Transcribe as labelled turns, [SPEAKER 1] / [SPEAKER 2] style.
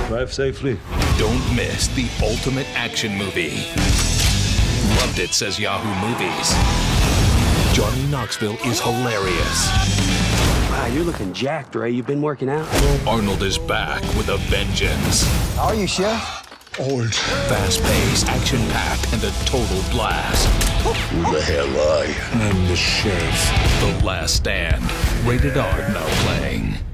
[SPEAKER 1] Drive safely.
[SPEAKER 2] Don't miss the ultimate action movie. Loved it, says Yahoo Movies. Johnny Knoxville is hilarious.
[SPEAKER 3] Wow, you're looking jacked, Ray. You've been working out?
[SPEAKER 2] Arnold is back with a vengeance.
[SPEAKER 4] How are you, Chef? Old.
[SPEAKER 2] Fast-paced, action-packed, and a total blast.
[SPEAKER 4] Who the hell are you? I'm the sheriff.
[SPEAKER 2] The Last Stand. Rated R now playing.